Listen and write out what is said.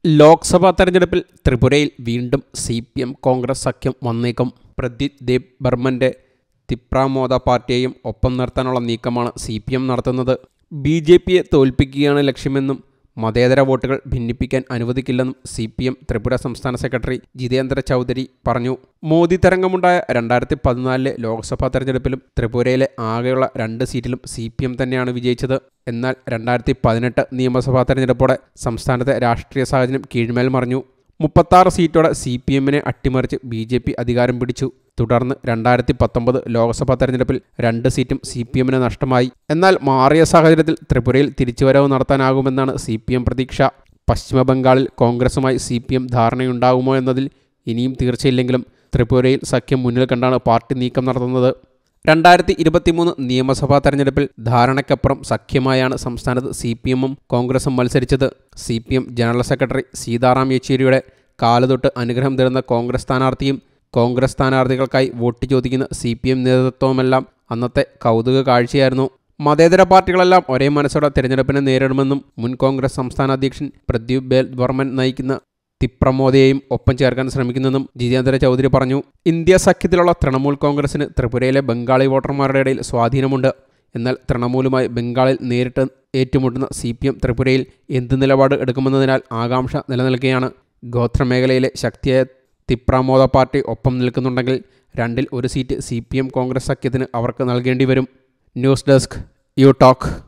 ലോക്സഭാ തെരഞ്ഞെടുപ്പിൽ ത്രിപുരയിൽ വീണ്ടും CPM കോൺഗ്രസ് സഖ്യം വന്നേക്കും. പ്രദ്യുത് ദേബ് ബർമൻ്റെ തിപ്രാമോദ പാർട്ടിയെയും ഒപ്പം നിർത്താനുള്ള നീക്കമാണ് CPM നടത്തുന്നത്. BJPയെ തോൽപ്പിക്കുകയാണ് ലക്ഷ്യമെന്നും മതേതര വോട്ടുകൾ ഭിന്നിപ്പിക്കാൻ അനുവദിക്കില്ലെന്നും CPM ത്രിപുര സംസ്ഥാന സെക്രട്ടറി ജിതേന്ദ്ര ചൗധരി പറഞ്ഞു. മോദി തരംഗമുണ്ടായ 2014 ലോക്സഭാ തെരഞ്ഞെടുപ്പിലും ത്രിപുരയിലെ ആകെയുള്ള 2 സീറ്റിലും CPM തന്നെയാണ് വിജയിച്ചത്. എന്നാൽ 2018 നിയമസഭാ തെരഞ്ഞെടുപ്പോടെ സംസ്ഥാനത്തെ രാഷ്ട്രീയ സാഹചര്യം കീഴ്മേൽ മറിഞ്ഞു. 36 സീറ്റോടെ CPMനെ അട്ടിമറിച്ച് BJP അധികാരം പിടിച്ചു. തുടർന്ന് 2019 ലോക്സഭാ തെരഞ്ഞെടുപ്പിൽ 2 സീറ്റും CPMന് നഷ്ടമായി. എന്നാൽ മാറിയ സാഹചര്യത്തിൽ ത്രിപുരയിൽ തിരിച്ചുവരവ് നടത്താനാകുമെന്നാണ് CPM പ്രതീക്ഷ. പശ്ചിമ ബംഗാളിൽ കോൺഗ്രസുമായി CPM ധാരണയുണ്ടാകുമോ എന്നതിൽ ഇനിയും തീർച്ചയില്ലെങ്കിലും ത്രിപുരയിൽ സഖ്യം മുന്നിൽ കണ്ടാണ് പാർട്ടി നീക്കം നടത്തുന്നത്. 2023 നിയമസഭാ തെരഞ്ഞെടുപ്പിൽ ധാരണയ്ക്കപ്പുറം സഖ്യമായാണ് സംസ്ഥാനത്ത് CPMും കോൺഗ്രസും മത്സരിച്ചത്. CPM ജനറൽ സെക്രട്ടറി സീതാറാം യെച്ചൂരിയുടെ കാലുതൊട്ട് അനുഗ്രഹം തരുന്ന കോൺഗ്രസ് സ്ഥാനാർത്ഥിയും കോൺഗ്രസ് സ്ഥാനാർത്ഥികൾക്കായി വോട്ട് ചോദിക്കുന്ന CPM നേതൃത്വവുമെല്ലാം അന്നത്തെ കൗതുക കാഴ്ചയായിരുന്നു. മതേതര പാർട്ടികളെല്ലാം ഒരേ മനസ്സോടെ തിരഞ്ഞെടുപ്പിനെ നേരിടുമെന്നും മുൻ കോൺഗ്രസ് സംസ്ഥാന അധ്യക്ഷൻ പ്രദ്യുത് ദേബ് ബർമൻ നയിക്കുന്ന തിപ്രമോദയെയും ഒപ്പം ചേർക്കാൻ ശ്രമിക്കുന്നെന്നും ജിതേന്ദ്ര ചൗധരി പറഞ്ഞു. ഇന്ത്യ സഖ്യത്തിലുള്ള തൃണമൂൽ കോൺഗ്രസിന് ത്രിപുരയിലെ ബംഗാളി വോട്ടർമാരുടെ ഇടയിൽ സ്വാധീനമുണ്ട്. എന്നാൽ തൃണമൂലുമായി ബംഗാളിൽ നേരിട്ട് ഏറ്റുമുട്ടുന്ന CPM ത്രിപുരയിൽ എന്ത് നിലപാട് എടുക്കുമെന്നതിനാൽ ആകാംക്ഷ നിലനിൽക്കുകയാണ്. ഗോത്രമേഖലയിലെ ശക്തിയായ തിപ്രാമോദ പാർട്ടി ഒപ്പം നിൽക്കുന്നുണ്ടെങ്കിൽ 2-ൽ 1 സീറ്റ് CPM കോൺഗ്രസ് സഖ്യത്തിന് അവർക്ക് നൽകേണ്ടി വരും. News desk U talk.